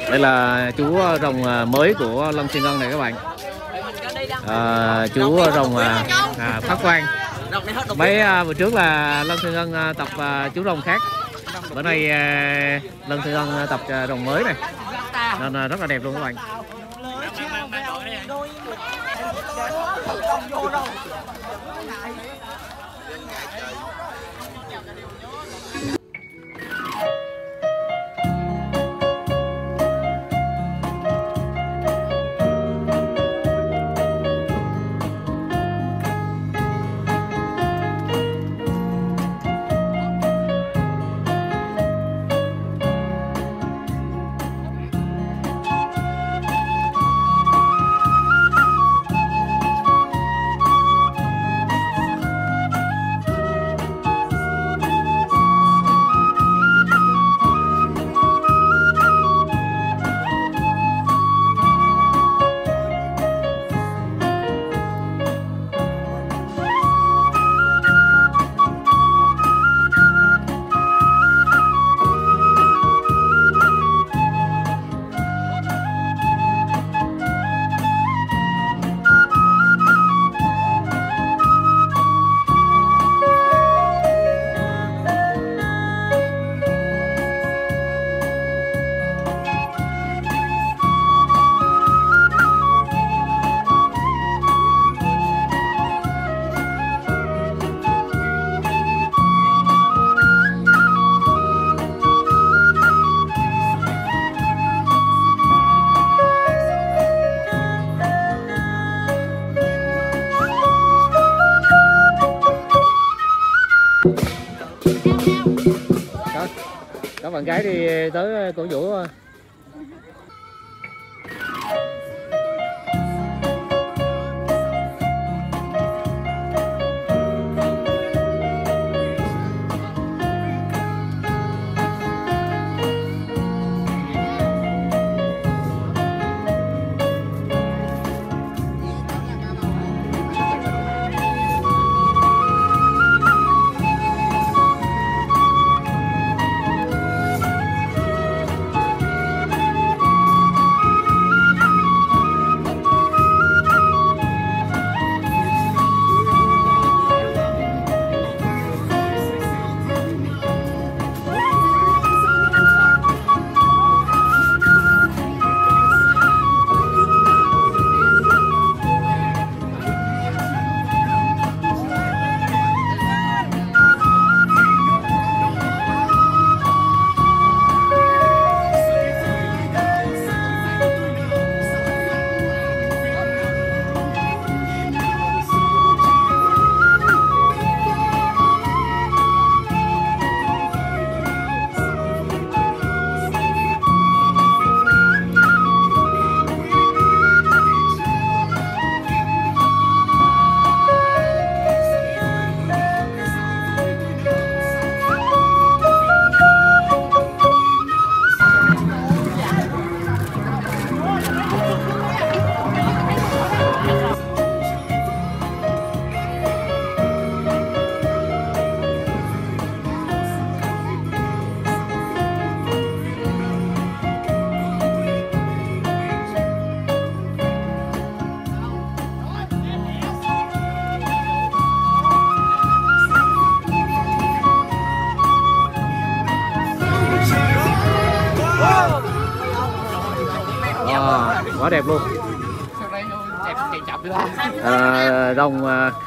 Đây là chú rồng mới của Lâm Thiên Ngân này các bạn. Chú rồng phát quang. Mấy bữa trước là Lâm Thiên Ngân tập chú rồng khác. Bữa nay Lâm Thiên Ngân tập rồng mới này. Nên rất là đẹp luôn các bạn. Các bạn gái đi tới cổ vũ. Quá đẹp luôn. Rồng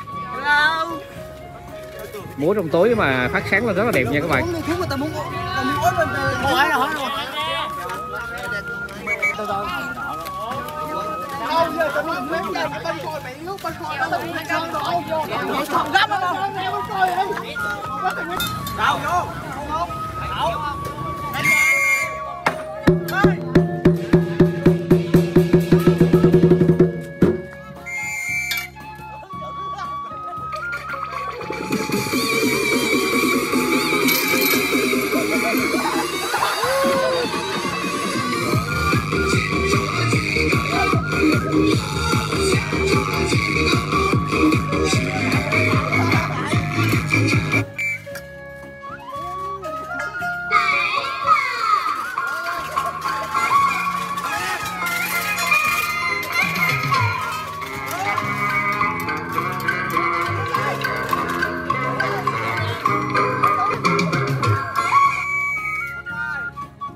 múa trong tối mà phát sáng lên rất là đẹp nha các bạn.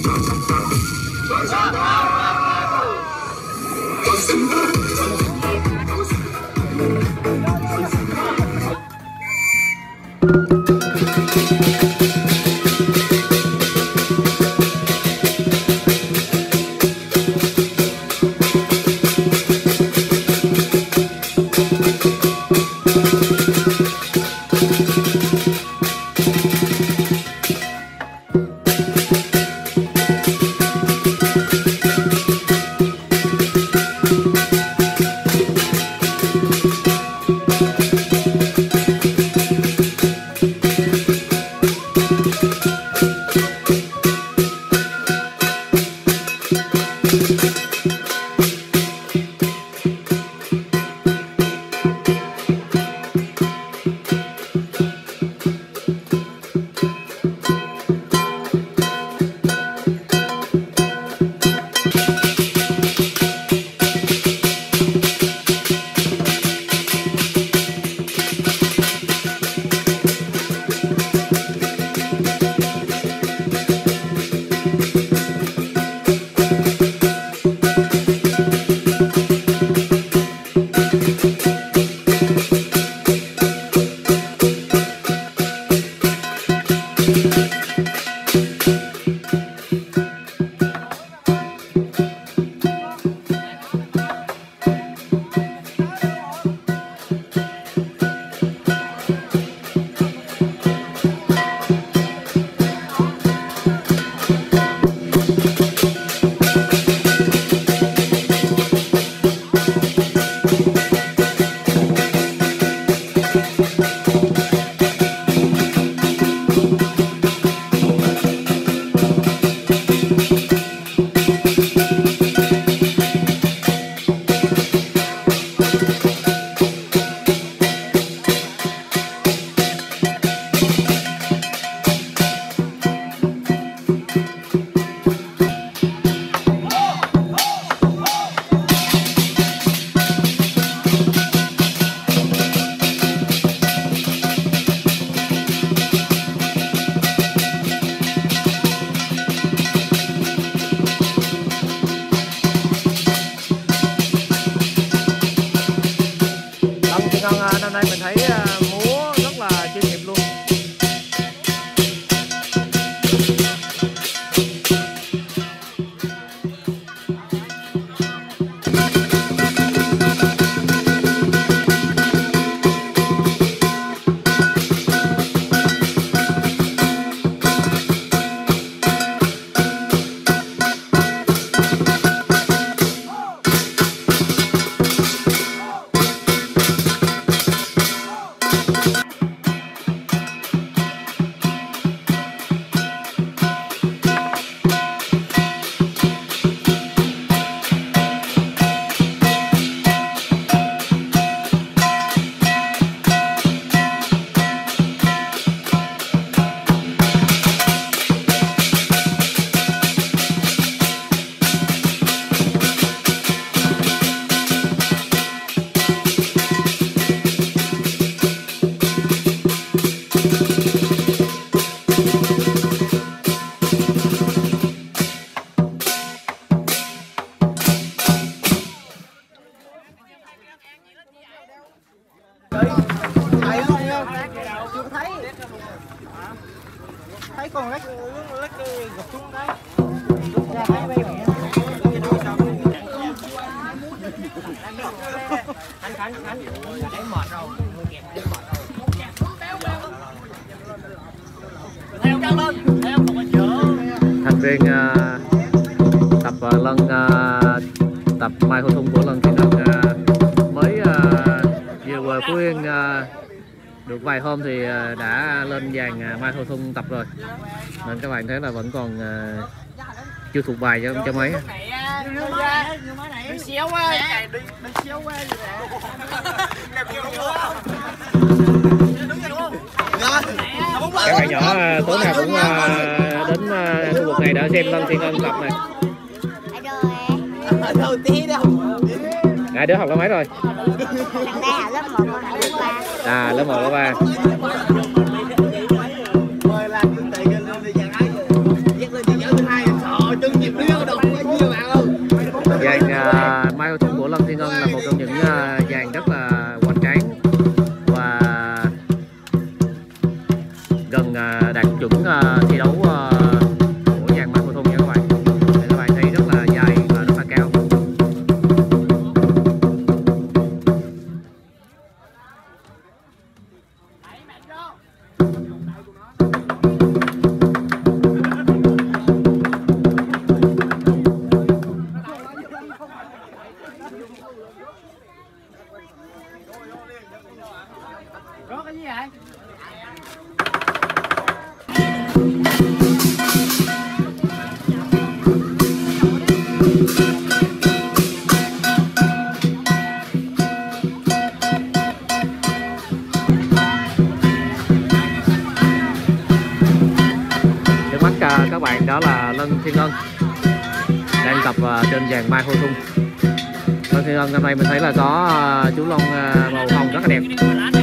Năm nay mình thấy múa rất là chuyên nghiệp luôn. Thấy con lắc gục xuống đấy. Khánh thấy mệt rồi, người kẹp thấy mệt rồi. Thành viên tập Lân tập Mai Thu Thung của Lân Thiên Ân mới vừa về Phú Yên được vài hôm thì đã lên dàn Mai Thu Thung tập rồi, nên các bạn thấy là vẫn còn chưa thuộc bài cho mấy. Các bạn nhỏ tối nào cũng đến khu vực này để xem Lân Thiên Ân tập này. Hai đứa học lớp mấy rồi? Thằng đây học lớp 1, con học lớp 3. À, lớp 1, lớp 3. Lân Thiên Ân đang tập trên dàn Mai Hô Thung. Lân Thiên Ân năm nay mình thấy là có chú lông màu hồng rất là đẹp.